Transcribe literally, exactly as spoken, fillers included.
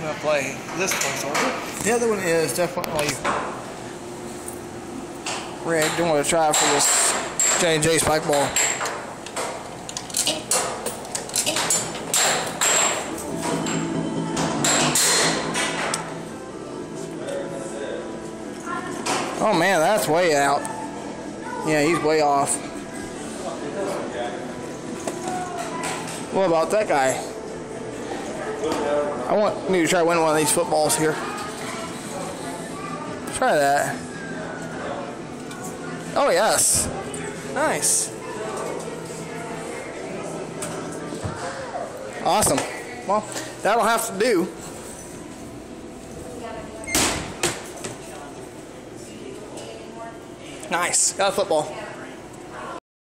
gonna play this toy soldier. The other one is definitely rigged. I'm gonna try for this J and J spike ball. Oh man, that's way out. Yeah, he's way off. What about that guy? I want me to try winning one of these footballs here. Try that. Oh yes. Nice. Awesome. Well, that'll have to do. Nice. Got a football.